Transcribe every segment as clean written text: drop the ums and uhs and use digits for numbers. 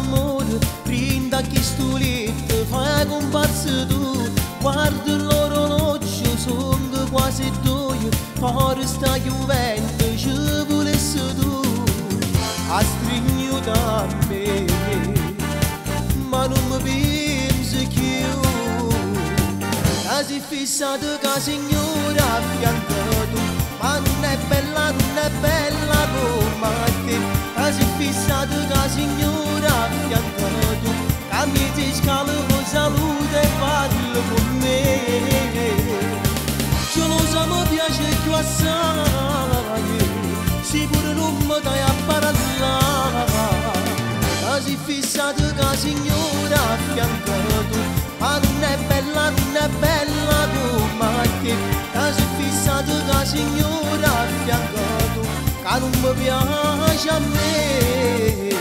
d'amore, brinda chi stulito, fai comparsa tu, guarda l'orologio, sono quasi due, ora sta chiudendo, ci volessi tu, a stringere da me, ma non mi pensi più, si è fissata che signora a fianco tu, ma non è bella come te, si è fissata che signora a fianco tu, che mi scala con salute e parla con me, ce lo so mi piace più assai, sicuro non mi dai a parlare, si è fissata che signora a fianco tu, ma non è bella come te, si è fissata che signora a fianco tu, che non mi piace a me.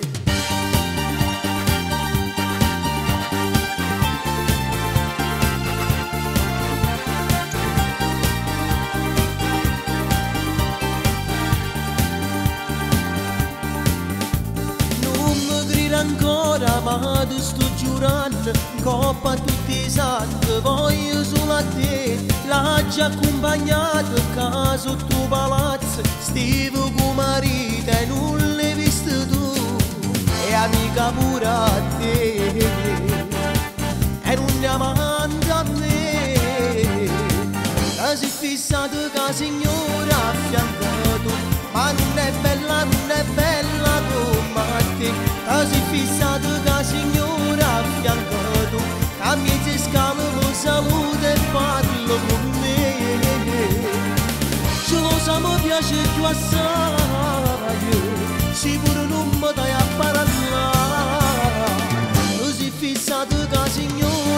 Ancora ma ti sto giurando, coppa tutti i santi, voglio solo a te, l'ha già accompagnato a sotto palazzo, stivo con marito e non l'hai visto tu, e amica pure a te, e non ne amante a me, si è fissato che signora a fianco tu, ma non è bella come te, si è fissato che signora a fianco tu, che mi si scala con salute e parla con me, ce lo so mi piace più assai, sicuro non mi dai a parlare, si è fissato che signora